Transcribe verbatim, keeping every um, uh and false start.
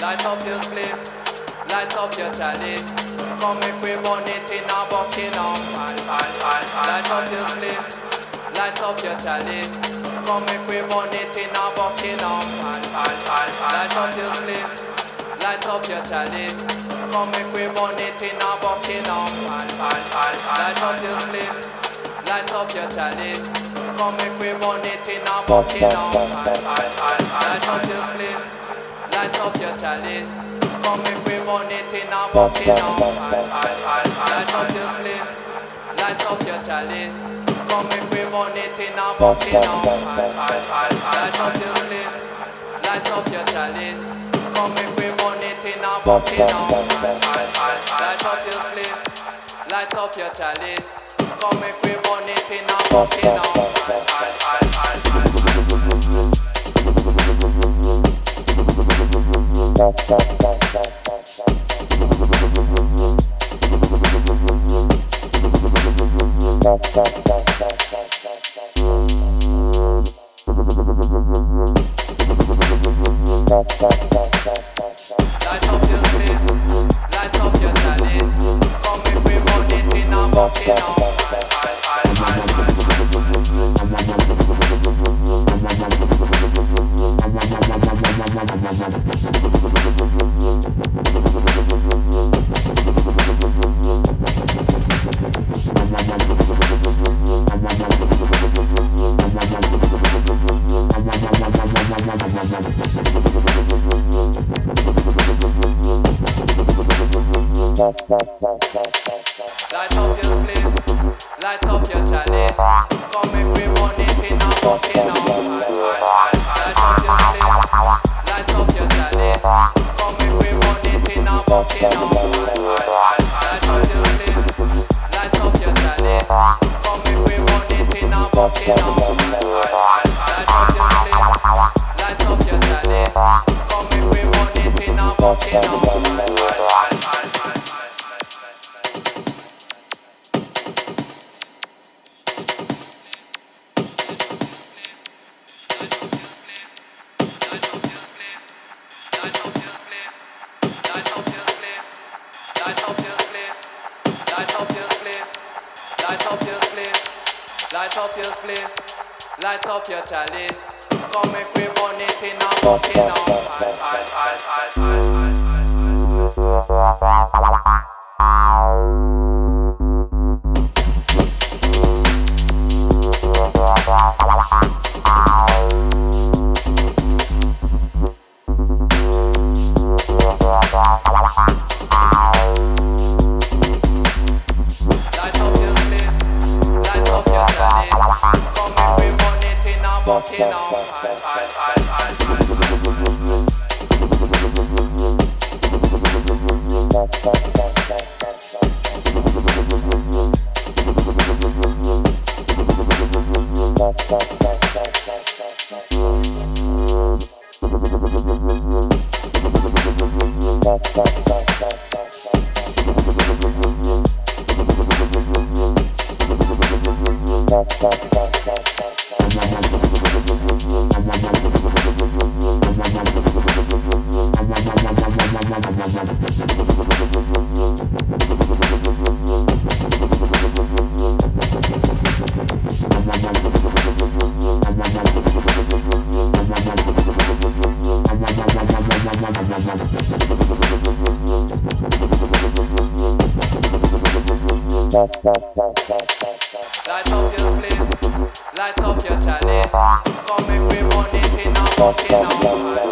Light up your spliff, light up your chalice. Come if we burn it in a Buckingham Palace. Light up your spliff, light up your chalice. Come if we burn it in a Buckingham Palace. Light up your spliff, light up your chalice. Come if we burn it in a Buckingham Palace. Light up your spliff, light up your chalice. Come if we burn it in a Buckingham Palace. Light up your spliff, light up your chalice. Come if we burn it in a Buckingham Palace. Light up your spliff, light up your chalice. Come if we burn it in a Buckingham Palace. Light up your spliff, light up your chalice. Come if we burn it in a Buckingham Palace. Light up your spliff, light up your chalice. Come if we burn it in a Buckingham Palace. Light up your spliff, light up your chalice. Come if we burn it in a Buckingham Light up your spliff, light up your chalice. Come if we burn it in a Buckingham Palace. Light up your spliff, light up your chalice. Come if we burn it in a Buckingham Palace. Light up your spliff, light up your chalice. Come if we burn it in a Buckingham Palace. Light up your spliff, light up your chalice. Come if we burn it in a Buckingham Palace. Light up your spliff, light up your chalice. Come if we burn it in a Buckingham Light up your spliff, light up your chalice. Come if we burn it in a Buckingham Palace.